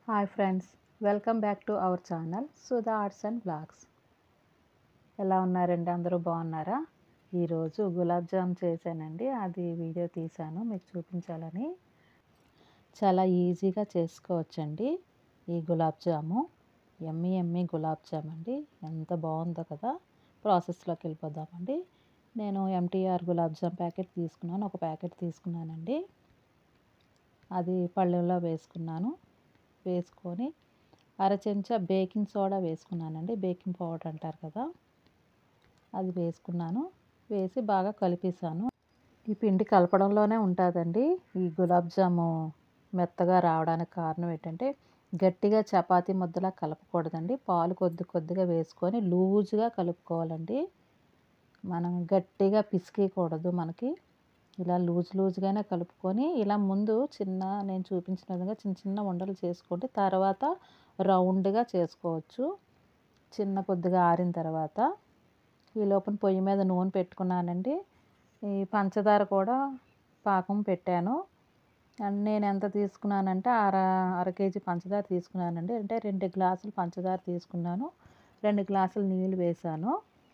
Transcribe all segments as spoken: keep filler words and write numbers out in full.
Hi friends, welcome back to our channel Sudha Arts and Blogs. ఎలా ఉన్నారండి? అందరూ బాగున్నారా? ఈరోజు గులాబ్ జామ్ చేశానండి. అది వీడియో తీశాను మీకు చూపించాలని. చాలా ఈజీగా చేసుకోవచ్చండి ఈ గులాబ్ జాము. ఎమ్మీ ఎమ్మీ గులాబ్ జామ్ అండి. ఎంత బాగుందో కదా. ప్రాసెస్లోకి వెళ్ళిపోదామండి. నేను ఎంటీఆర్ గులాబ్ జామ్ ప్యాకెట్ తీసుకున్నాను. ఒక ప్యాకెట్ తీసుకున్నానండి. అది పళ్ళెంలో వేసుకున్నాను. వేసుకొని అర చెంచా బేకింగ్ సోడా వేసుకున్నానండి. బేకింగ్ పౌడర్ అంటారు కదా, అది వేసుకున్నాను. వేసి బాగా కలిపేసాను. ఈ పిండి కలపడంలోనే ఉంటుందండి ఈ గులాబ్ జాము మెత్తగా రావడానికి కారణం ఏంటంటే, గట్టిగా చపాతీ ముద్దలా కలపకూడదండి. పాలు కొద్ది కొద్దిగా వేసుకొని లూజుగా కలుపుకోవాలండి. మనం గట్టిగా పిసికేయకూడదు. మనకి ఇలా లూజ్ లూజ్గానే కలుపుకొని ఇలా ముందు చిన్న నేను చూపించిన విధంగా చిన్న చిన్న ఉండలు చేసుకోండి. తర్వాత రౌండ్గా చేసుకోవచ్చు. చిన్న కొద్దిగా ఆరిన తర్వాత ఈ లోపల పొయ్యి మీద నూనె పెట్టుకున్నానండి. ఈ పంచదార కూడా పాకం పెట్టాను. అండ్ నేను ఎంత తీసుకున్నానంటే అర అర కేజీ పంచదార తీసుకున్నానండి. అంటే రెండు గ్లాసులు పంచదార తీసుకున్నాను. రెండు గ్లాసులు నీళ్ళు వేసాను.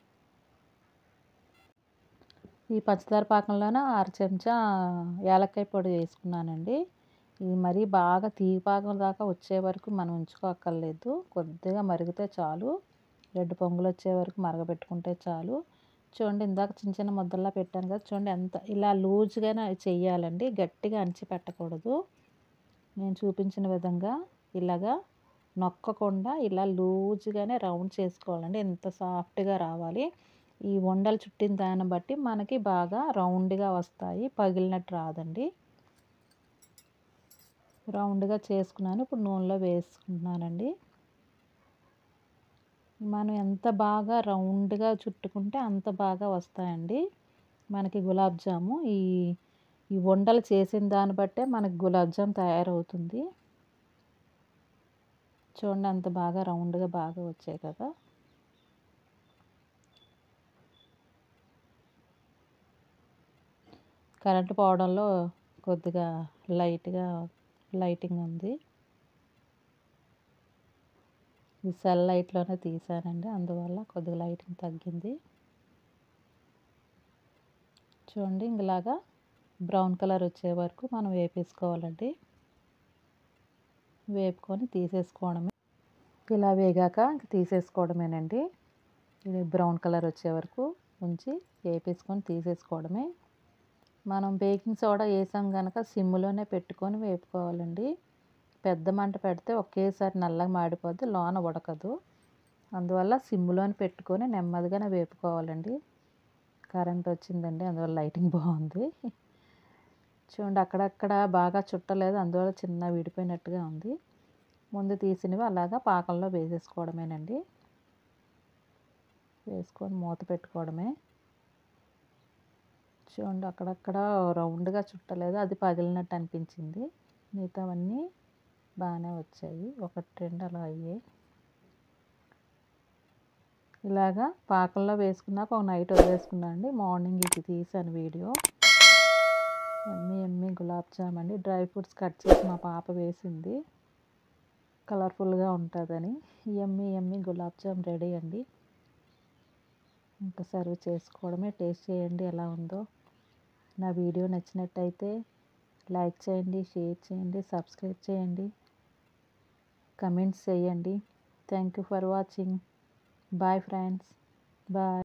ఈ పంచదార పాకంలోనే అర చెంచా యాలక్కాయ పొడి వేసుకున్నానండి. ఇది మరీ బాగా తీగ పాకం దాకా వచ్చే వరకు మనం ఉంచుకోక్కర్లేదు. కొద్దిగా మరిగితే చాలు. రెడ్ పొంగులు వచ్చే వరకు మరగబెట్టుకుంటే చాలు. చూడండి, ఇందాక చిన్న చిన్న ముద్దల్లా పెట్టాను కదా, చూడండి ఎంత ఇలా లూజ్గానే చెయ్యాలండి. గట్టిగా అణచి పెట్టకూడదు. నేను చూపించిన విధంగా ఇలాగా నొక్కకుండా ఇలా లూజ్గానే రౌండ్ చేసుకోవాలండి. ఎంత సాఫ్ట్గా రావాలి. ఈ ఉండలు చుట్టిన దాన్ని బట్టి మనకి బాగా రౌండ్గా వస్తాయి. పగిలినట్టు రాదండి. రౌండ్గా చేసుకున్నాను. ఇప్పుడు నూనెలో వేసుకుంటున్నానండి. మనం ఎంత బాగా రౌండ్గా చుట్టుకుంటే అంత బాగా వస్తాయండి మనకి గులాబ్ జాము. ఈ ఈ ఉండలు చేసిన దాన్ని బట్టే మనకి గులాబ్ జామ్ తయారవుతుంది. చూడండి అంత బాగా రౌండ్గా బాగా వచ్చాయి కదా. కరెంటు పోవడంలో కొద్దిగా లైట్గా లైటింగ్ ఉంది. ఈ సెల్ లైట్లోనే తీసానండి, అందువల్ల కొద్దిగా లైటింగ్ తగ్గింది. చూడండి, ఇలాగా బ్రౌన్ కలర్ వచ్చే వరకు మనం వేపేసుకోవాలండి. వేపుకొని తీసేసుకోవడమే. ఇలా వేగాక తీసేసుకోవడమేనండి. ఇది బ్రౌన్ కలర్ వచ్చే వరకు ఉంచి వేపేసుకొని తీసేసుకోవడమే. మనం బేకింగ్ సోడా వేసాం కనుక సిమ్లోనే పెట్టుకొని వేపుకోవాలండి. పెద్ద మంట పెడితే ఒకేసారి నల్లగా మాడిపోద్ది, లోన ఉడకదు. అందువల్ల సిమ్లోనే పెట్టుకొని నెమ్మదిగానే వేపుకోవాలండి. కరెంట్ వచ్చిందండి, అందువల్ల లైటింగ్ బాగుంది. చూడండి, అక్కడక్కడ బాగా చుట్టలేదు, అందువల్ల చిన్న విడిపోయినట్టుగా ఉంది. ముందు తీసినవి అలాగా పాకంలో వేసేసుకోవడమేనండి. వేసుకొని మూత పెట్టుకోవడమే. చూడండి, అక్కడక్కడ రౌండ్గా చుట్టలేదు, అది పగిలినట్టు అనిపించింది. మిగతావన్నీ బాగానే వచ్చాయి. ఒకటి రెండు అలా అయ్యాయి. ఇలాగా పాకంలో వేసుకున్నాక ఒక నైట్ వదిలేసుకున్నానండి. మార్నింగ్ ఇది తీసాను video. Yummy yummy gulab jamun అండి. డ్రై ఫ్రూట్స్ కట్ చేసి మా పాప వేసింది, కలర్ఫుల్గా ఉంటుందని. Yummy yummy gulab jamun ready అండి. ఇంకా సర్వ్ చేసుకోవడమే. టేస్ట్ చేయండి ఎలా ఉందో. నా వీడియో నచ్చినట్టయితే లైక్ చేయండి, షేర్ చేయండి, సబ్స్క్రైబ్ చేయండి, కమెంట్స్ చేయండి. Thank you for watching. Bye friends. Bye.